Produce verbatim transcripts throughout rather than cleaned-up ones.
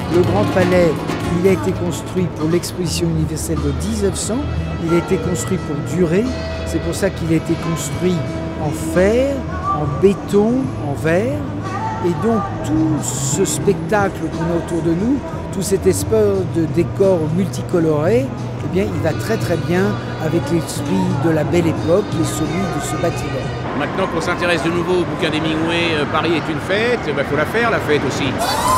Le Grand Palais, il a été construit pour l'exposition universelle de mille neuf cents, il a été construit pour durer, c'est pour ça qu'il a été construit en fer, en béton, en verre, et donc tout ce spectacle qu'on a autour de nous, tout cet espèce de décor multicoloré, eh bien, il va très très bien avec l'esprit de la belle époque et celui de ce bâtiment. Maintenant qu'on s'intéresse de nouveau au bouquin d'Hemingway, euh, Paris est une fête, il bah, faut la faire la fête aussi.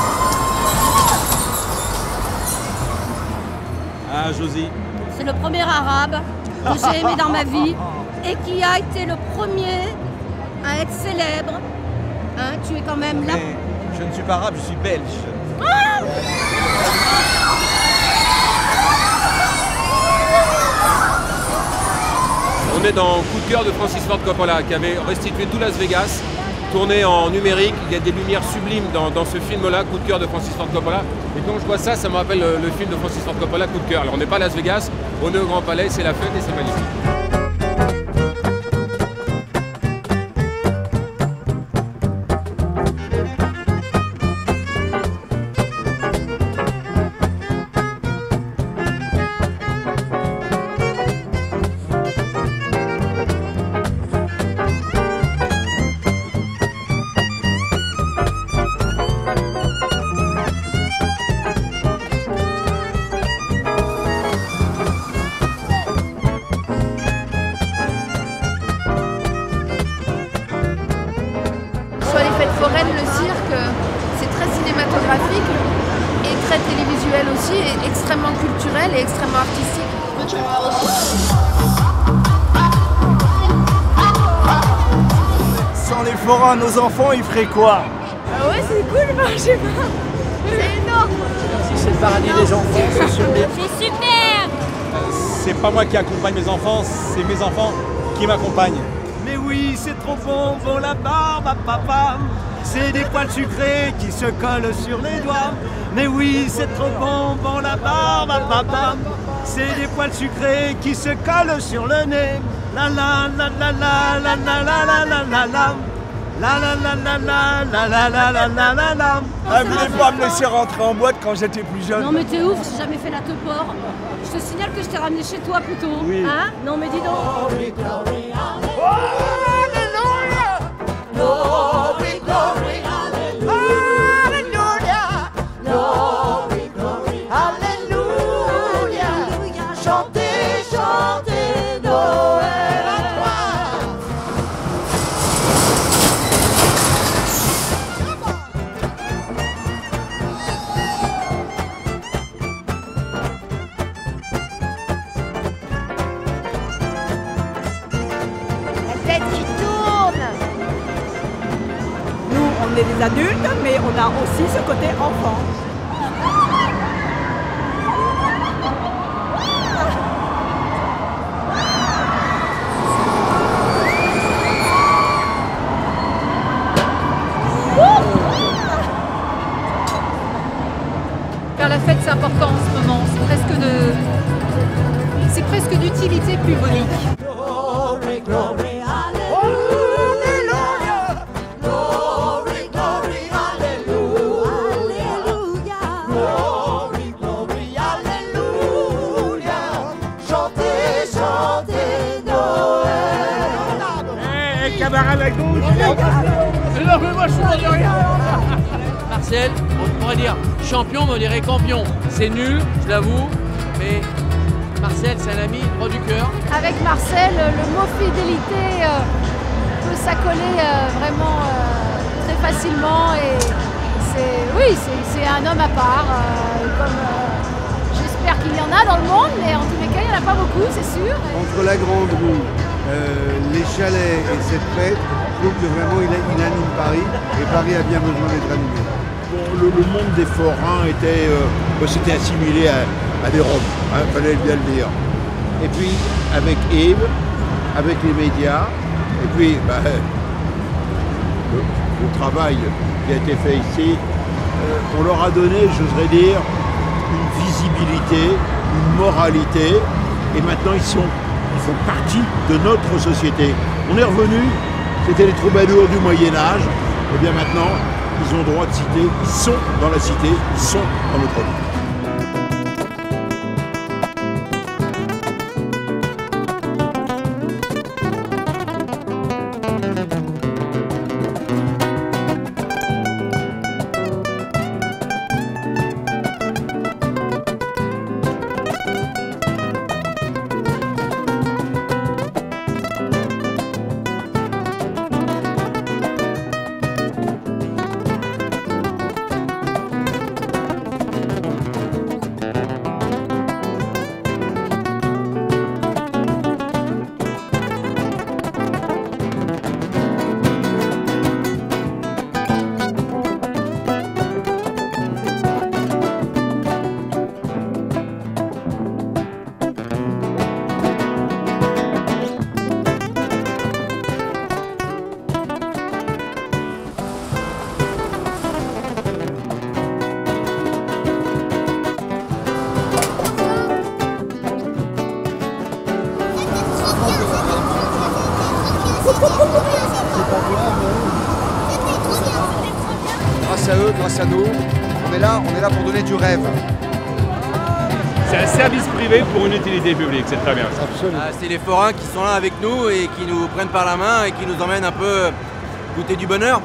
Ah, Josie. C'est le premier arabe que j'ai aimé dans ma vie et qui a été le premier à être célèbre. Hein, tu es quand même là. Mais je ne suis pas arabe, je suis belge. Ah On est dans Coup de cœur de Francis Ford Coppola qui avait restitué tout Las Vegas, tourné en numérique. Il y a des lumières sublimes dans, dans ce film-là, Coup de cœur de Francis Ford Coppola. Et quand je vois ça, ça me rappelle le, le film de Francis Ford Coppola, Coup de cœur. Alors on n'est pas à Las Vegas, on est au Grand Palais, c'est la fête et c'est magnifique. Sur les fêtes foraines, le cirque, c'est très cinématographique et très télévisuel aussi, et extrêmement culturel et extrêmement artistique. Sans les forains, nos enfants, ils feraient quoi? Ah ouais, c'est cool, bah, je sais pas. C'est énorme. Si c'est le paradis des enfants, c'est super. C'est super. C'est pas moi qui accompagne mes enfants, c'est mes enfants qui m'accompagnent. Mais oui, c'est trop bon, bon la barbe à papa. C'est des poils sucrés qui se collent sur les doigts. Mais oui, c'est trop bon, bon la barbe à papa. C'est des poils sucrés qui se collent sur le nez. La la la la la la la la la la la la. La la la la la la la la la la la la. Ah, vous voulez pas me laisser rentrer en boîte quand j'étais plus jeune? Non mais t'es ouf, j'ai jamais fait la teuport. Je te signale que je t'ai ramené chez toi plutôt. Oui. Hein? Non mais dis donc. On est des adultes, mais on a aussi ce côté enfant. Faire la fête, c'est important en ce moment. C'est presque de, c'est presque d'utilité publique. Glory, glory. Camarade à gauche. Non mais moi je suis pas de rien. Marcel, on pourrait dire champion, mais on dirait campion. C'est nul, je l'avoue, mais Marcel c'est un ami droit du cœur. Avec Marcel, le mot fidélité euh, peut s'accoler euh, vraiment euh, très facilement et c'est, oui, c'est un homme à part. Euh, comme euh, j'espère qu'il y en a dans le monde, mais en tous les cas il n'y en a pas beaucoup, c'est sûr. Entre la Grande Roue, euh, les chalets et cette fête, je trouve que vraiment il, il anime Paris et Paris a bien besoin d'être animé. Bon, le, le monde des forains était, euh, c'était assimilé à, à des Roms, il hein, fallait bien le dire. Et puis avec Yves, avec les médias, et puis bah, le, le travail qui a été fait ici, euh, on leur a donné, j'oserais dire, une visibilité, une moralité, et maintenant ils sont Ils font partie de notre société. On est revenu, c'était les troubadours du Moyen-Âge, et bien maintenant, ils ont droit de citer, ils sont dans la cité, ils sont dans notre vie. Grâce à eux, grâce à nous, on est là, on est là pour donner du rêve. C'est un service privé pour une utilité publique, c'est très bien ça. Absolument. Ah, c'est les forains qui sont là avec nous et qui nous prennent par la main et qui nous emmènent un peu goûter du bonheur.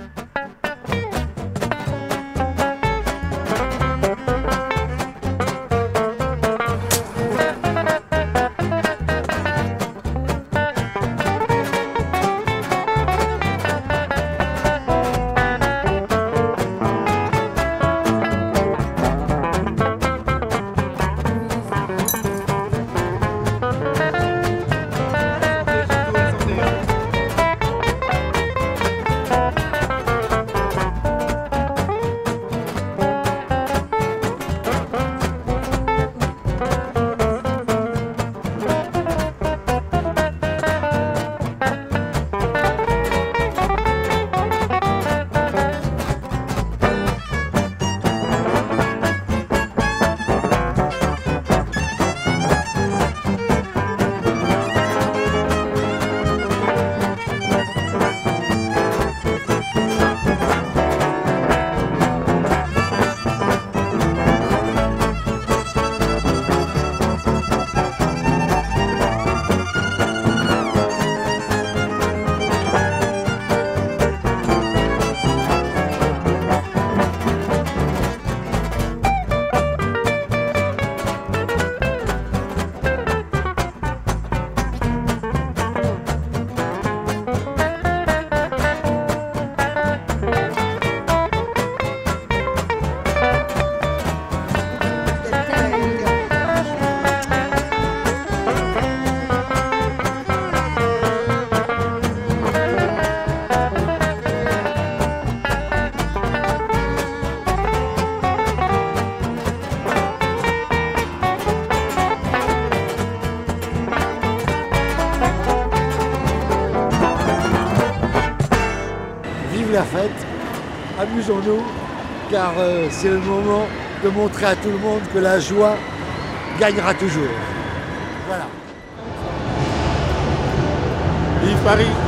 La fête, amusons-nous, car euh, c'est le moment de montrer à tout le monde que la joie gagnera toujours. Voilà. Vive Paris!